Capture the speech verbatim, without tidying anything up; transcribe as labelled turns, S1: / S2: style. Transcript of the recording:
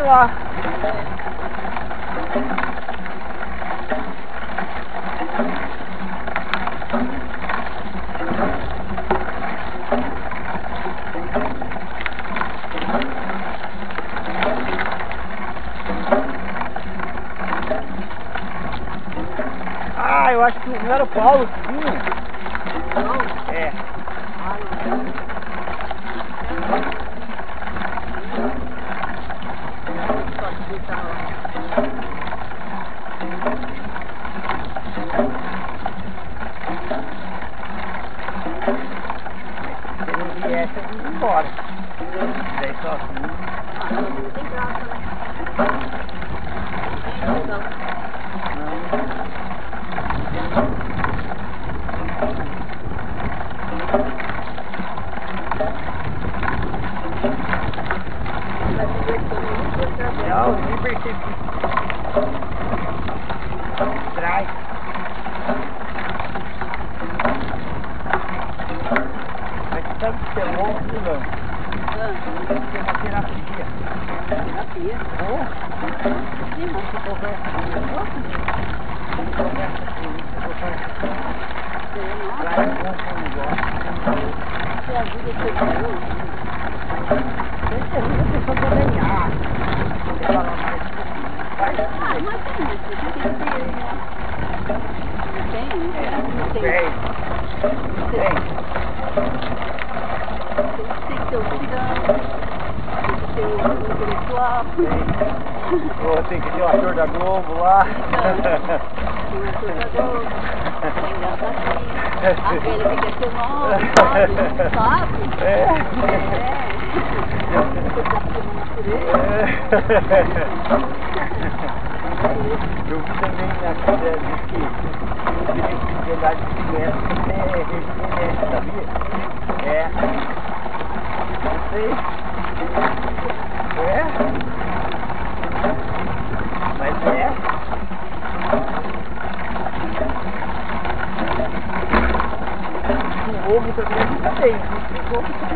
S1: lá. Ah, eu acho que não era o Paulo que vinha. Não? É. Ah, não. Se ele não viesse, eu vim embora. Daí sozinho.
S2: Ah, não tem graça, né? Não. Não. Não, nem percebi. Traz. Mas você sabe que você é louco, né, Lã? Tem uma terapia. Terapia?
S1: Oh.
S2: Sim, mas você conversa com
S1: Você conversa com você conversa com
S2: Sim, nossa.
S1: Traz um bom negócio.
S2: Você ajuda a ser bom.
S1: Você ajuda a pessoa a ganhar. Você fala mais de faz.
S2: Ah, mas tem isso. Tem que ter, né? Não tem? Não tem.
S1: Tem. Tem.
S2: Tem que ter o cidadão. Tem que ter o intelectual.
S1: Ou tem que ter o ator da Globo lá.
S2: Tem o ator da Globo. Tem engraçadinho. Aquele que quer ser nome, sabe? Não sabe?
S1: É.
S2: É.
S1: Eu vi também na casa diz que o direito de andar de bicicleta é regime, sabia? É. Não sei. É? Mas é. O ovo também não tem, viu?